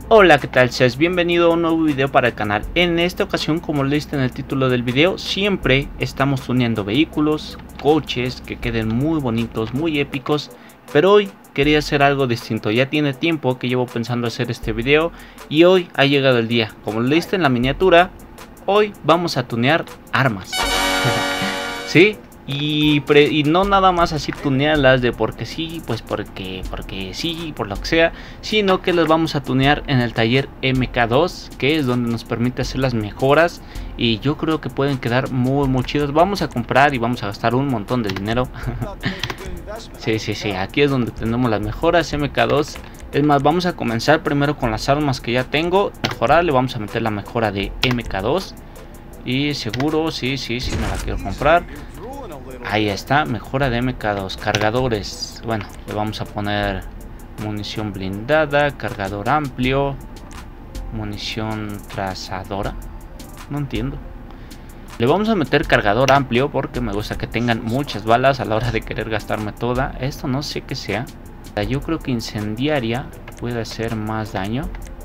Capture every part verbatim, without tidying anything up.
Hola, ¿qué tal? Seas bienvenido a un nuevo video para el canal. En esta ocasión, como leíste en el título del video, siempre estamos tuneando vehículos, coches que queden muy bonitos, muy épicos. Pero hoy quería hacer algo distinto. Ya tiene tiempo que llevo pensando hacer este video y hoy ha llegado el día. Como leíste en la miniatura, hoy vamos a tunear armas. ¿Sí? Y, pre, y no nada más así tunearlas de porque sí, pues porque, porque sí, por lo que sea, sino que las vamos a tunear en el taller M K dos, que es donde nos permite hacer las mejoras. Y yo creo que pueden quedar muy muy chidos. Vamos a comprar y vamos a gastar un montón de dinero. Sí, sí, sí, aquí es donde tenemos las mejoras M K dos. Es más, vamos a comenzar primero con las armas que ya tengo. Mejorar, le vamos a meter la mejora de M K dos. Y seguro, sí, sí, sí, me la quiero comprar. Ahí está, mejora de M K dos. Cargadores, bueno, le vamos a poner munición blindada, cargador amplio, munición trazadora. No entiendo. Le vamos a meter cargador amplio porque me gusta que tengan muchas balas a la hora de querer gastarme toda. Esto no sé qué sea. Yo creo que incendiaria puede hacer más daño.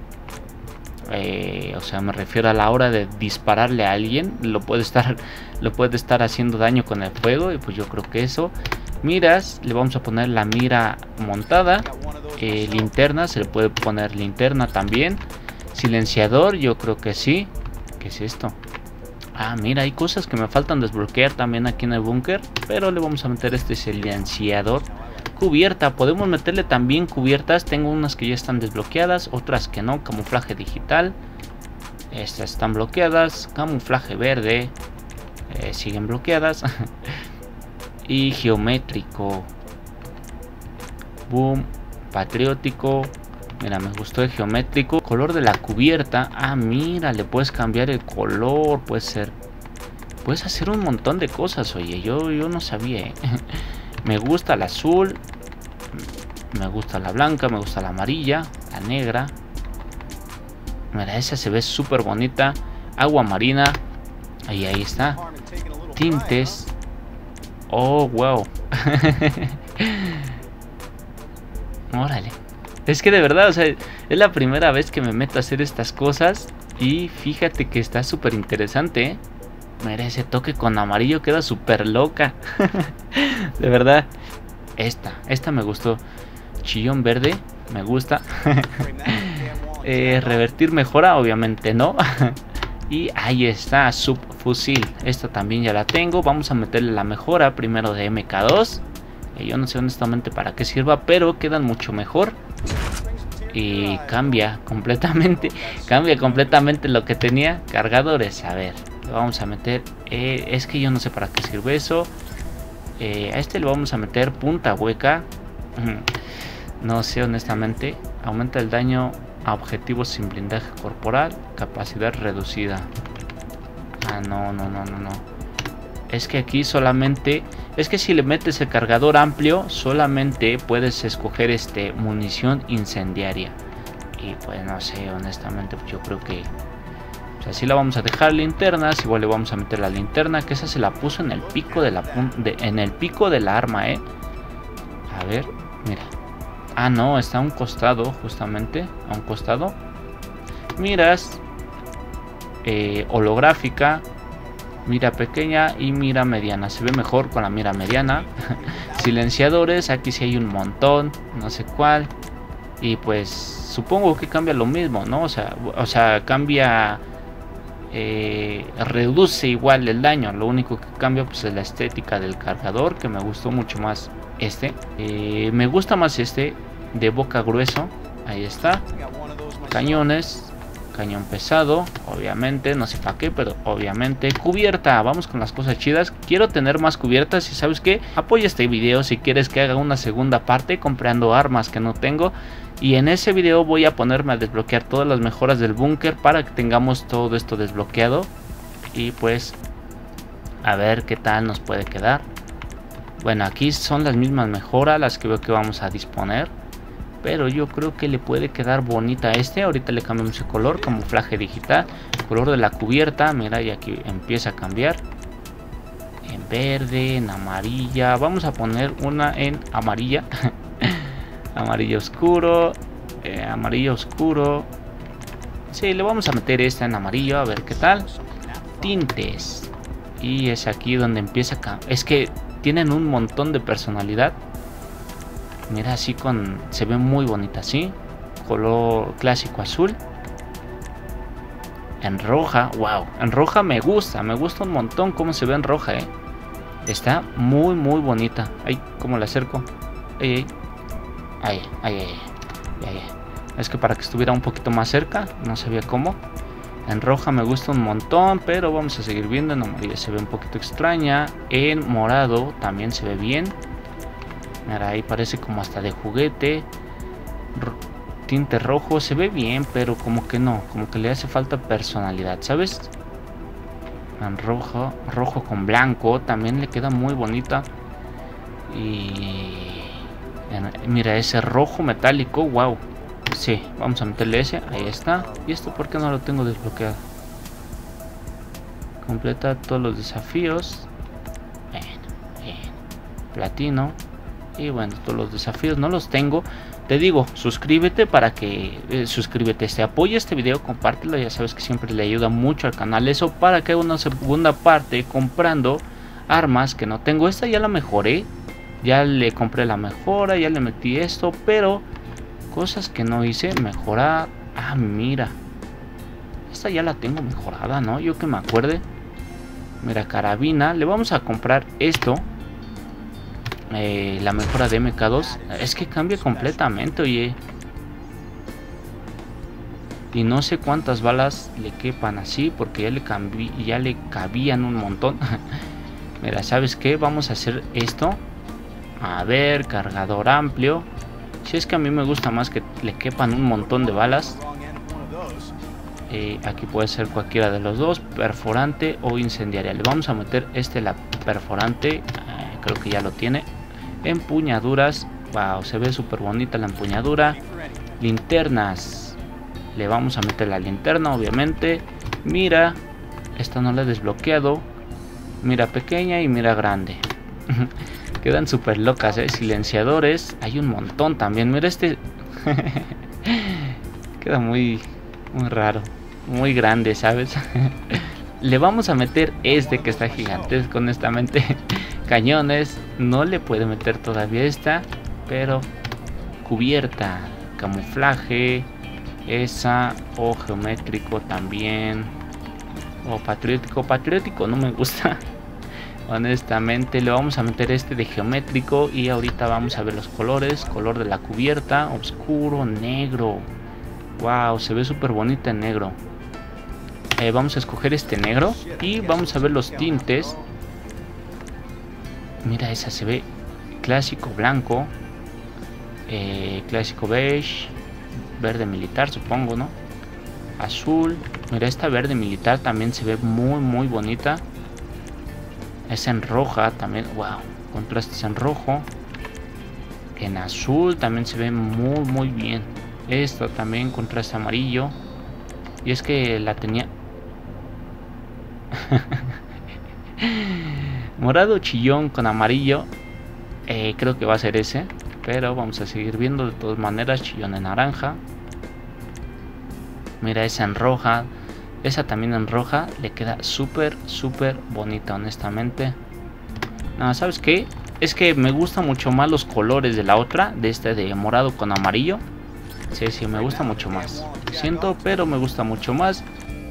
Eh, o sea, me refiero a la hora de dispararle a alguien. Lo puede estar, lo puede estar haciendo daño con el fuego. Y pues yo creo que eso. Miras, le vamos a poner la mira montada. Eh, linterna, se le puede poner linterna también. Silenciador, yo creo que sí. ¿Qué es esto? Ah, mira, hay cosas que me faltan desbloquear también aquí en el búnker. Pero le vamos a meter este silenciador. Cubierta, podemos meterle también cubiertas. Tengo unas que ya están desbloqueadas, otras que no. Camuflaje digital, estas están bloqueadas. Camuflaje verde, eh, siguen bloqueadas. Y geométrico, boom, patriótico. Mira, me gustó el geométrico. Color de la cubierta, ah, mira, le puedes cambiar el color. Puede ser, puedes hacer un montón de cosas. Oye, yo, yo no sabía, ¿eh? Me gusta el azul, me gusta la blanca, me gusta la amarilla, la negra. Mira, esa se ve súper bonita. Agua marina, ahí, ahí está. Tintes. Oh, wow. Órale. Es que de verdad, o sea, es la primera vez que me meto a hacer estas cosas. Y fíjate que está súper interesante, ¿eh? Mira, ese toque con amarillo queda súper loca. De verdad. Esta, esta me gustó. Chillón verde, me gusta. eh, revertir mejora, obviamente no. Y ahí está, subfusil. Esta también ya la tengo. Vamos a meterle la mejora primero de M K dos. Eh, yo no sé honestamente para qué sirva, pero quedan mucho mejor. Y cambia completamente. Cambia completamente lo que tenía. Cargadores, a ver. Vamos a meter, eh, es que yo no sé para qué sirve eso. eh, A este le vamos a meter punta hueca. No sé honestamente. Aumenta el daño a objetivos sin blindaje corporal. Capacidad reducida. Ah, no, no, no, no, no. Es que aquí solamente, es que si le metes el cargador amplio, solamente puedes escoger este munición incendiaria. Y pues no sé, honestamente yo creo que o sea, así la vamos a dejar. Linternas, igual le vamos a meter la linterna, que esa se la puso en el pico de la de, en el pico de la arma, eh. A ver, mira. Ah, no, está a un costado, justamente, a un costado. Miras, eh, holográfica, mira pequeña y mira mediana. Se ve mejor con la mira mediana. Silenciadores, aquí sí hay un montón, no sé cuál. Y pues supongo que cambia lo mismo, ¿no? O sea, o sea, cambia. Eh, reduce igual el daño. Lo único que cambia pues es la estética del cargador, que me gustó mucho más este. eh, Me gusta más este de boca grueso. Ahí está. Cañones, cañón pesado, obviamente, no sé para qué, pero obviamente. Cubierta, vamos con las cosas chidas. Quiero tener más cubiertas y ¿sabes qué? Apoya este video si quieres que haga una segunda parte comprando armas que no tengo. Y en ese video voy a ponerme a desbloquear todas las mejoras del búnker para que tengamos todo esto desbloqueado. Y pues a ver qué tal nos puede quedar. Bueno, aquí son las mismas mejoras las que veo que vamos a disponer. Pero yo creo que le puede quedar bonita a este. Ahorita le cambiamos el color, camuflaje digital. Color de la cubierta, mira, y aquí empieza a cambiar. En verde, en amarilla. Vamos a poner una en amarilla. Amarillo oscuro, eh, amarillo oscuro, Sí, le vamos a meter esta en amarillo, a ver qué tal. Tintes. Y es aquí donde empieza a... Es que tienen un montón de personalidad. Mira, así con... Se ve muy bonita, así. Color clásico azul. En roja, wow. En roja me gusta, me gusta un montón cómo se ve en roja, eh. Está muy, muy bonita. Ay, ¿cómo la acerco? Ay, ay. Ay, ay, ay. Ay, ay. Es que para que estuviera un poquito más cerca, no sabía cómo. En roja me gusta un montón, pero vamos a seguir viendo. En amarillo se ve un poquito extraña. En morado también se ve bien. Mira, ahí parece como hasta de juguete. R tinte rojo se ve bien, pero como que no, como que le hace falta personalidad, ¿sabes? En rojo, rojo con blanco también le queda muy bonita. Y en, mira, ese rojo metálico, wow. Sí, vamos a meterle ese, ahí está. ¿Y esto por qué no lo tengo desbloqueado? Completa todos los desafíos. Bien, bien. Platino. Y bueno, todos los desafíos no los tengo. Te digo, suscríbete para que... Eh, suscríbete, se apoya este video, compártelo. Ya sabes que siempre le ayuda mucho al canal eso. Para que haga una segunda parte comprando armas que no tengo. Esta ya la mejoré. Ya le compré la mejora, ya le metí esto. Pero cosas que no hice, mejorar. Ah, mira. Esta ya la tengo mejorada, ¿no? Yo que me acuerde. Mira, carabina. Le vamos a comprar esto. Eh, la mejora de M K dos. Es que cambia completamente, oye. Y no sé cuántas balas le quepan así, porque ya le, cambi ya le cabían un montón. Mira, ¿sabes qué? Vamos a hacer esto. A ver, cargador amplio. Si es que a mí me gusta más que le quepan un montón de balas. Eh, aquí puede ser cualquiera de los dos, perforante o incendiaria. Le vamos a meter este, la perforante. Eh, creo que ya lo tiene. Empuñaduras. Wow, se ve súper bonita la empuñadura. Linternas. Le vamos a meter la linterna, obviamente. Mira. Esta no la he desbloqueado. Mira pequeña y mira grande. Quedan súper locas, ¿eh? Silenciadores. Hay un montón también. Mira este. Queda muy, muy raro. Muy grande, ¿sabes? Le vamos a meter este que está gigantesco, honestamente. Cañones. No le puede meter todavía esta. Pero cubierta. Camuflaje. Esa. O geométrico también. O patriótico. Patriótico no me gusta. Honestamente le vamos a meter este de geométrico. Y ahorita vamos a ver los colores. Color de la cubierta. Oscuro, negro. Wow, se ve súper bonita en negro. Eh, vamos a escoger este negro. Y vamos a ver los tintes. Mira, esa se ve clásico blanco. Eh, clásico beige. Verde militar, supongo, ¿no? Azul. Mira, esta verde militar también se ve muy, muy bonita. Es en roja también. Wow, contrastes en rojo. En azul también se ve muy, muy bien. Esto también contraste amarillo. Y es que la tenía... Morado chillón con amarillo. eh, Creo que va a ser ese. Pero vamos a seguir viendo de todas maneras. Chillón en naranja. Mira, esa en roja. Esa también en roja. Le queda súper, súper bonita, honestamente. No, ¿sabes qué? Es que me gustan mucho más los colores de la otra. De este de morado con amarillo. Sí, sí, me gusta mucho más. Lo siento, pero me gusta mucho más.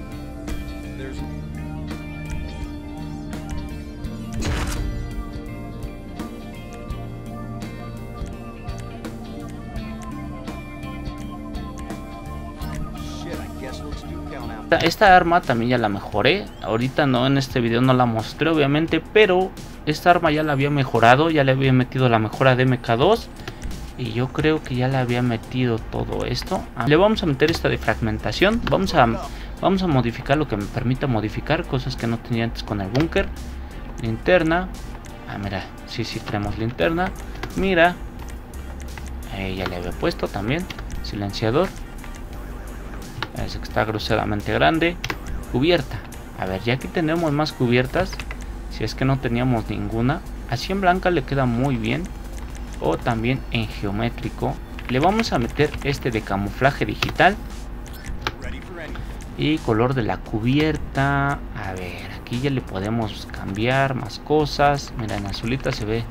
Esta arma también ya la mejoré. Ahorita no, en este video no la mostré obviamente, pero esta arma ya la había mejorado. Ya le había metido la mejora de M K dos. Y yo creo que ya le había metido todo esto. Le vamos a meter esta de fragmentación. Vamos a, vamos a modificar lo que me permita modificar. Cosas que no tenía antes con el búnker. Linterna. Ah, mira, sí, sí tenemos linterna. Mira, eh, ya le había puesto también silenciador. Ese que está groseramente grande. Cubierta. A ver, ya aquí tenemos más cubiertas. Si es que no teníamos ninguna. Así en blanca le queda muy bien. O también en geométrico. Le vamos a meter este de camuflaje digital. Y color de la cubierta, a ver, aquí ya le podemos cambiar más cosas. Mira, en azulita se ve.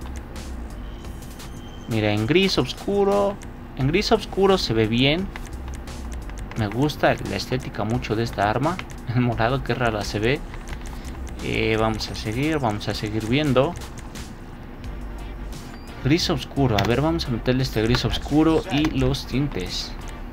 Mira, en gris oscuro, en gris oscuro se ve bien. Me gusta la estética mucho de esta arma. El morado, que rara se ve. eh, Vamos a seguir, vamos a seguir viendo. Gris oscuro, a ver, vamos a meterle este gris oscuro y los tintes.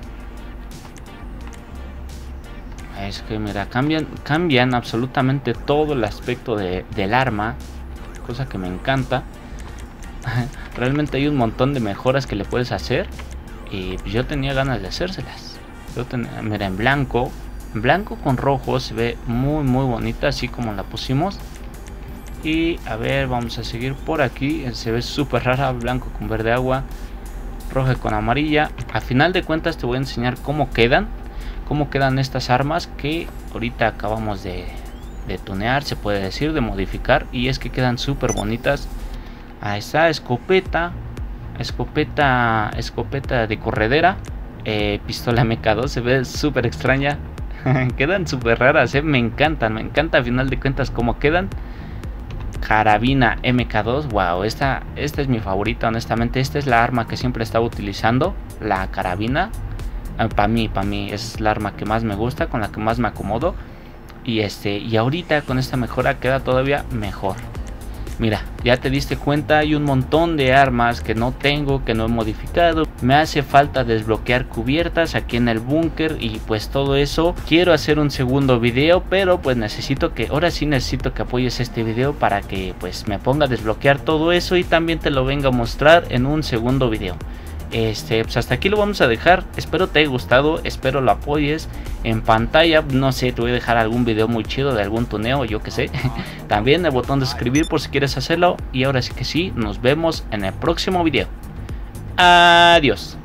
Es que mira, cambian, cambian absolutamente todo el aspecto de, del arma. Cosa que me encanta. Realmente hay un montón de mejoras que le puedes hacer. Y yo tenía ganas de hacérselas. Yo ten, mira, en blanco. En blanco con rojo se ve muy muy bonita, así como la pusimos. Y a ver, vamos a seguir por aquí. Se ve súper rara, blanco con verde agua, roja con amarilla. A final de cuentas te voy a enseñar cómo quedan. Cómo quedan estas armas que ahorita acabamos de, de tunear, se puede decir, de modificar. Y es que quedan súper bonitas. Ahí está, escopeta. Escopeta, escopeta de corredera. Eh, pistola M K dos, se ve súper extraña. Quedan súper raras, eh. Me encantan, me encanta a final de cuentas cómo quedan. Carabina M K dos, wow, esta, esta es mi favorita, honestamente. Esta es la arma que siempre estaba utilizando, la carabina. Eh, para mí, para mí es la arma que más me gusta, con la que más me acomodo. Y este, y ahorita con esta mejora queda todavía mejor. Mira, ya te diste cuenta, hay un montón de armas que no tengo, que no he modificado. Me hace falta desbloquear cubiertas aquí en el búnker y pues todo eso. Quiero hacer un segundo video, pero pues necesito que, ahora sí necesito que apoyes este video para que pues me ponga a desbloquear todo eso y también te lo venga a mostrar en un segundo video. Este, pues hasta aquí lo vamos a dejar. Espero te haya gustado, espero lo apoyes. En pantalla, no sé, te voy a dejar algún video muy chido de algún tuneo, yo que sé. También el botón de suscribir por si quieres hacerlo. Y ahora sí que sí, nos vemos en el próximo video. Adiós.